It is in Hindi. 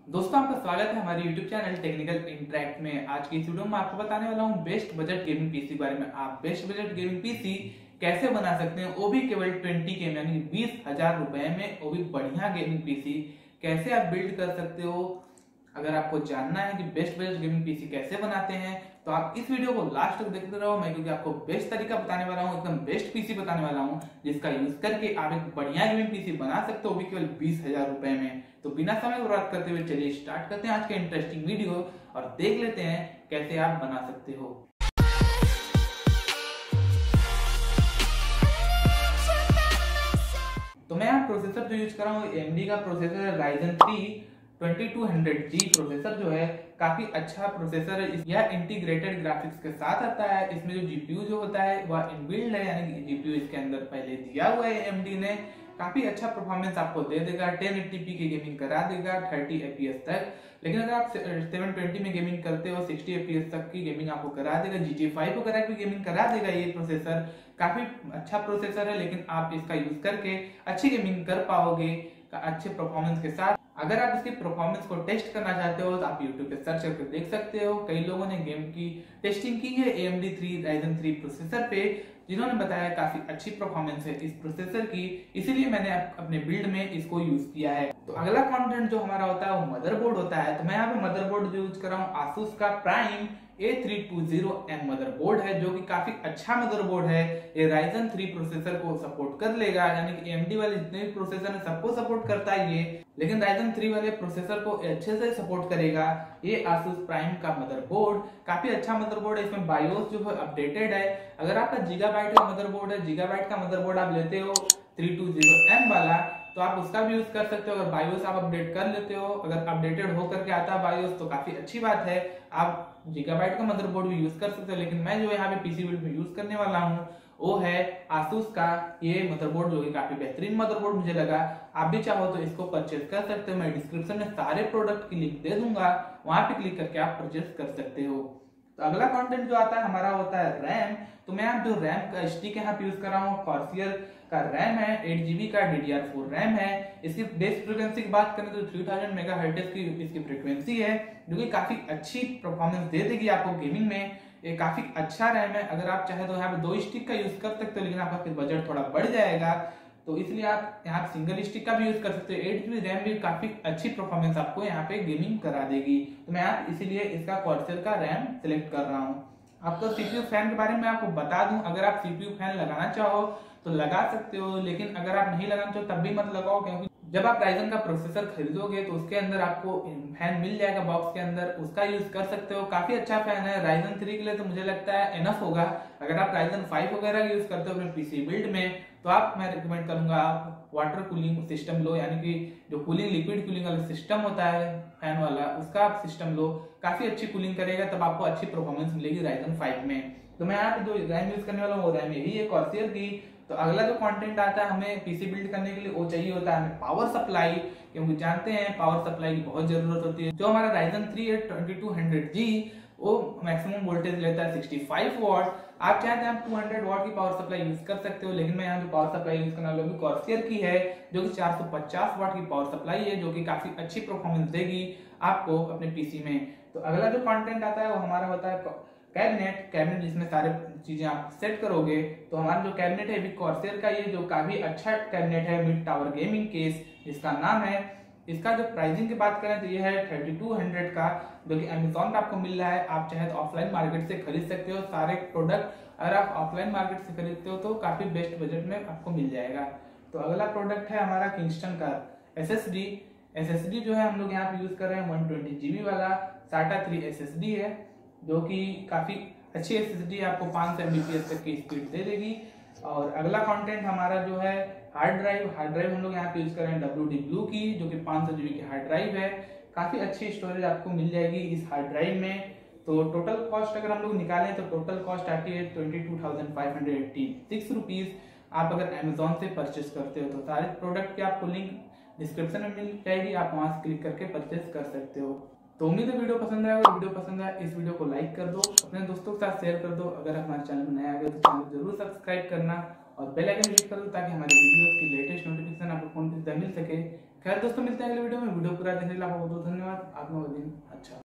दोस्तों, आपका स्वागत है हमारे YouTube चैनल टेक्निकल इंटरेक्ट में। आज की इस वीडियो में आपको बताने वाला हूँ बेस्ट बजट गेमिंग पीसी के बारे में। आप बेस्ट बजट गेमिंग पीसी कैसे बना सकते हैं, वो भी केवल 20K में, यानी 20,000 रुपए में, वो भी बढ़िया गेमिंग पीसी कैसे आप बिल्ड कर सकते हो। अगर आपको जानना है कि बेस्ट बजट गेमिंग पीसी कैसे बनाते हैं तो आप इस वीडियो को लास्ट तक देखते रहो। मैं क्योंकि आपको बेस्ट तरीका बताने वाला हूँ, एकदम बेस्ट पीसी बताने वाला हूँ जिसका यूज करके आप एक बढ़िया गेमिंग पीसी बना सकते हो, वो भी केवल 20,000 रुपए में। तो बिना समय बर्बाद करते हुए चलिए स्टार्ट करते हैं आज का इंटरेस्टिंग वीडियो और देख लेते हैं कैसे आप बना सकते हो। तो मैं यहाँ प्रोसेसर जो यूज कर रहा हूँ AMD का प्रोसेसर है Ryzen 3 2200G प्रोसेसर जो है काफी अच्छा प्रोसेसर है। यह इंटीग्रेटेड ग्राफिक्स के साथ आता है। इसमें जो GPU जो होता है वह इनबिल्ड है, यानी कि GPU इसके अंदर पहले दिया हुआ है AMD ने। काफी अच्छा परफॉर्मेंस आपको दे देगा, 1080p की गेमिंग करा देगा 30 FPS तक। लेकिन अगर आप 720 में गेमिंग करते हो 60 FPS तक की गेमिंग आपको करा देगा। GTA 5 वगैरह की गेमिंग करा देगा ये प्रोसेसर। काफी अच्छा प्रोसेसर है, लेकिन आप इसका यूज करके अच्छी गेमिंग कर पाओगे अच्छे परफॉर्मेंस के साथ। अगर आप इसके परफॉर्मेंस को टेस्ट करना चाहते हो तो आप YouTube पे सर्च करके देख सकते हो। कई लोगों ने गेम की टेस्टिंग की है AMD Ryzen 3 प्रोसेसर पे, जिन्होंने बताया काफी अच्छी परफॉर्मेंस है इस प्रोसेसर की, इसीलिए मैंने अपने बिल्ड में इसको यूज किया है। तो अगला कंटेंट जो हमारा होता है वो मदरबोर्ड होता है। तो मैं यहाँ पे मदरबोर्ड यूज कर रहा हूँ Asus का Prime A320M मदरबोर्ड है, जो कि काफी अच्छा मदरबोर्ड है। ये Ryzen 3 प्रोसेसर को सपोर्ट कर लेगा, यानी कि AMD वाले जितने भी प्रोसेसर है सबको सपोर्ट करता है ये, लेकिन Ryzen 3 वाले प्रोसेसर को अच्छे से सपोर्ट करेगा ये Asus Prime का मदरबोर्ड। काफी अच्छा मदरबोर्ड है। इसमें बायोस जो है अपडेटेड है। अगर आपका गीगाबाइट का मदरबोर्ड है, गीगाबाइट का मदरबोर्ड आप लेते हो 320M वाला, तो आप उसका भी यूज कर सकते हो। अगर बायोस आप अपडेट कर लेते हो, अगर अपडेटेड होकर के आता है बायोस तो काफी अच्छी बात है, आप गीगाबाइट का मदरबोर्ड भी यूज कर सकते हो। लेकिन मैं जो यहाँ पे पीसी बिल्ड में यूज करने वाला हूँ वो है Asus का ये मदरबोर्ड, जो कि काफी बेहतरीन मदरबोर्ड मुझे लगा। आप भी चाहो तो इसको परचेज कर सकते हो। मैं डिस्क्रिप्शन में सारे प्रोडक्ट की लिंक दे दूंगा, वहां पे क्लिक करके आप परचेज कर सकते हो। तो अगला कंटेंट जो आता है हमारा होता है रैम। तो मैं आप जो रैम का स्टिक यहाँ पे यूज कर रहा हूँ कॉर्सियर का रैम है, 8GB का DDR4 रैम है। इसकी बेस फ्रीक्वेंसी की बात करें तो 3000 मेगाहर्ट्ज की इसकी फ्रीक्वेंसी है, जो कि काफी अच्छी परफॉर्मेंस दे देगी आपको गेमिंग में। ये काफी अच्छा रैम है। अगर आप चाहे तो यहाँ पे 2 स्टिक का यूज कर सकते हो, लेकिन आपका फिर बजट थोड़ा बढ़ जाएगा, तो इसलिए आप यहाँ सिंगल स्टिक का भी यूज कर सकते हो। 8GB रैम भी काफी अच्छी परफॉर्मेंस आपको यहाँ पे गेमिंग करा देगी। तो मैं आप इसीलिए इसका कॉर्सेर का रैम सिलेक्ट कर रहा हूँ। आपको CPU फैन के बारे में आपको बता दूं, अगर आप CPU फैन लगाना चाहो तो लगा सकते हो, लेकिन अगर आप नहीं लगाना चाहो तब भी मत लगाओ, क्योंकि जब आप Ryzen का प्रोसेसर खरीदोगे तो उसके अंदर आपको फैन मिल जाएगा बॉक्स के अंदर, उसका यूज कर सकते हो। काफी अच्छा फैन है Ryzen 3 के लिए, तो मुझे लगता है एनफ होगा। अगर आप Ryzen 5 वगैरह यूज करते हो अपने पीसी बिल्ड में तो आप मैं रिकमेंड करूंगा आप वाटर कूलिंग सिस्टम लो, यानी कि जो कूलिंग लिक्विड कूलिंग वाला सिस्टम होता है फैन वाला, उसका आप सिस्टम लो। काफी अच्छी कूलिंग करेगा, तब आपको अच्छी परफॉर्मेंस मिलेगी Ryzen 5 में। तो मैं यहाँ पे जो रैम यूज करने वाला हूँ वो रैम यही है कॉर्सियर की। तो अगला जो कंटेंट आता है हमें पीसी बिल्ड करने के लिए वो चाहिए होता है हमें पावर सप्लाई, क्योंकि जानते हैं पावर सप्लाई की बहुत जरूरत होती है। जो हमारा Ryzen 3 है 2200G वो मैक्सिमम वोल्टेज लेता है 65 वॉट। आप चाहते हैं आप 200 वॉट की पावर सप्लाई यूज कर सकते हो, लेकिन मैं यहाँ जो पावर सप्लाई यूज करने वाला हूँ कॉर्सियर की है, जो कि 450 वॉट की पावर सप्लाई है, जो कि काफी अच्छी परफॉर्मेंस देगी आपको अपने पीसी में। तो अगला जो कंटेंट आता है वो हमारा होता है कैबिनेट, जिसमें सारे चीजें आप सेट करोगे। तो हमारा जो कैबिनेट है कॉर्सेर का, ये जो काफी अच्छा कैबिनेट है मिड टावर गेमिंग केस जिसका नाम है। इसका जो प्राइसिंग की बात करें तो ये है 3200 का, जो कि Amazon पे आपको मिल रहा है। आप चाहे तो ऑफलाइन मार्केट से खरीद सकते हो सारे प्रोडक्ट। अगर आप ऑफलाइन मार्केट से खरीदते हो तो काफी बेस्ट बजट में आपको मिल जाएगा। तो अगला प्रोडक्ट है हमारा किंगस्टन का SSD जो है हम लोग यहाँ पे यूज कर रहे हैं 120GB वाला SATA 3 SSD है, जो कि काफी अच्छी SSD आपको 500 Mbps तक की स्पीड दे देगी। और अगला कंटेंट हमारा जो है हार्ड ड्राइव हम लोग यहाँ पे यूज कर रहे हैं WD Blue की, जो कि 500GB की हार्ड ड्राइव है। काफी अच्छी स्टोरेज आपको मिल जाएगी इस हार्ड ड्राइव में। तो टोटल कॉस्ट अगर हम लोग निकालें तो टोटल कॉस्ट आती है 22,586 रुपीज। आप अगर Amazon से परचेस करते हो तो सारे प्रोडक्ट की आपको लिंक डिस्क्रिप्शन में मिल जाएगी, आप वहां से क्लिक करके परचेस कर सकते हो। तो उम्मीद है वीडियो पसंद आएगा। वीडियो पसंद आए इस वीडियो को लाइक कर दो, अपने दोस्तों के साथ शेयर कर दो। अगर हमारे चैनल में नया आ गया तो चैनल जरूर सब्सक्राइब करना और बेल आइकन क्लिक कर दो, ताकि हमारे वीडियोस की लेटेस्ट नोटिफिकेशन आपको फोन पे मिल सके। खैर दोस्तों, मिलते हैं अगले वीडियो में। वीडियो पूरा देखने के लिए आपको बहुत धन्यवाद। आपका दिन अच्छा।